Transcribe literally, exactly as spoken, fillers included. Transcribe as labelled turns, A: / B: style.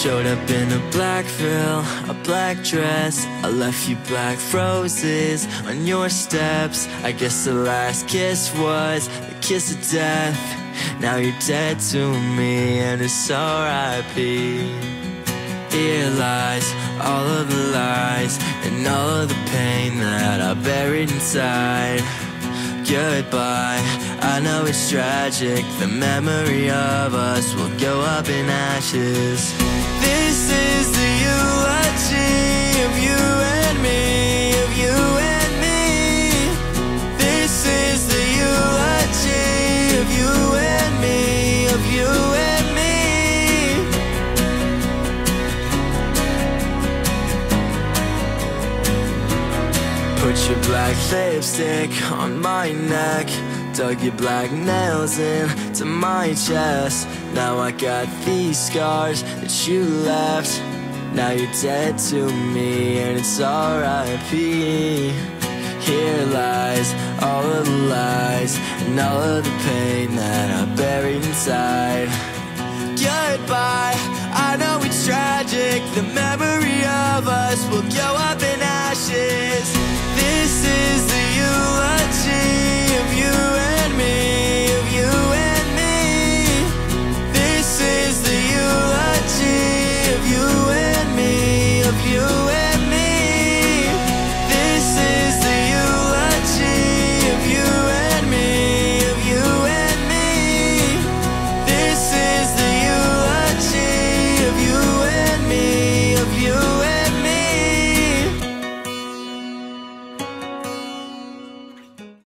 A: Showed up in a black veil, a black dress. I left you black roses on your steps. I guess the last kiss was the kiss of death. Now you're dead to me and it's R I P. Here lies all of the lies and all of the pain that I buried inside. Goodbye, I know it's tragic. The memory of us will go up in ashes. This is the eulogy of you and me, of you and me. This is the eulogy of you and me, of you and me. Put your black lipstick on my neck, dug your black nails into my chest. Now I got these scars that you left. Now you're dead to me and it's R I P. Here lies all of the lies and all of the pain that I buried inside. Goodbye, I know it's tragic. The